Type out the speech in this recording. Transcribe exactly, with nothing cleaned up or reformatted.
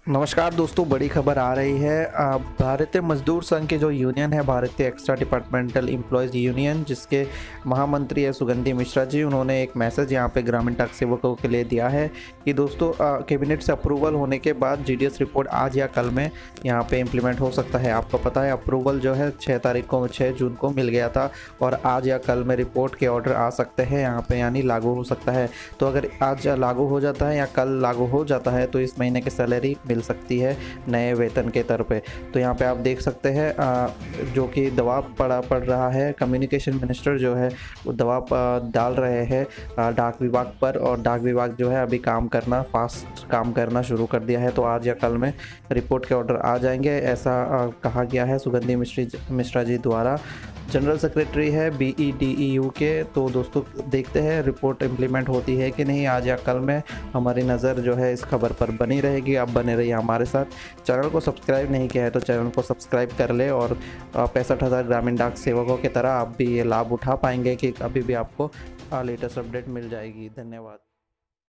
नमस्कार दोस्तों, बड़ी खबर आ रही है। अ, भारतीय मजदूर संघ के जो यूनियन है, भारतीय एक्स्ट्रा डिपार्टमेंटल एम्प्लॉयज़ यूनियन, जिसके महामंत्री है सुगंधी मिश्रा जी, उन्होंने एक मैसेज यहाँ पे ग्रामीण डाक सेवकों के लिए दिया है कि दोस्तों अ, कैबिनेट से अप्रूवल होने के बाद जीडीएस रिपोर्ट आज या कल में यहाँ पे इम्प्लीमेंट हो सकता है। आपको पता है अप्रूवल जो है छः तारीख को छः जून को मिल गया था और आज या कल में रिपोर्ट के ऑर्डर आ सकते हैं यहाँ पे, यानी लागू हो सकता है। तो अगर आज लागू हो जाता है या कल लागू हो जाता है तो इस महीने की सैलरी मिल सकती है नए वेतन के तौर पे। तो यहाँ पे आप देख सकते हैं जो कि दबाव पड़ा पड़ रहा है, कम्युनिकेशन मिनिस्टर जो है वो दबाव डाल रहे हैं डाक विभाग पर, और डाक विभाग जो है अभी काम करना फास्ट काम करना शुरू कर दिया है। तो आज या कल में रिपोर्ट के ऑर्डर आ जाएंगे, ऐसा कहा गया है सुगंधी मिश्री मिश्रा जी द्वारा। जनरल सेक्रेटरी है B E D E U K. तो दोस्तों देखते हैं रिपोर्ट इम्प्लीमेंट होती है कि नहीं आज या कल में। हमारी नज़र जो है इस खबर पर बनी रहेगी। आप बने रहिए हमारे साथ। चैनल को सब्सक्राइब नहीं किया है तो चैनल को सब्सक्राइब कर ले, और पैंसठ हज़ार ग्रामीण डाक सेवकों की तरह आप भी ये लाभ उठा पाएंगे कि अभी भी आपको लेटेस्ट अपडेट मिल जाएगी। धन्यवाद।